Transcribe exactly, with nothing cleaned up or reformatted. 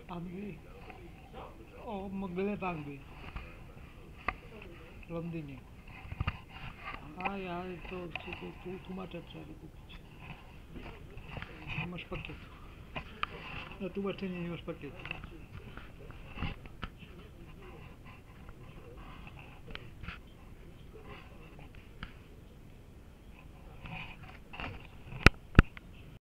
Angbi o maglev Angbi Londini. Ai, ai, to ci tu tu tłumaczę trzeba kupić. Nie masz pakietu. Na tłumaczenie nie masz pakietu.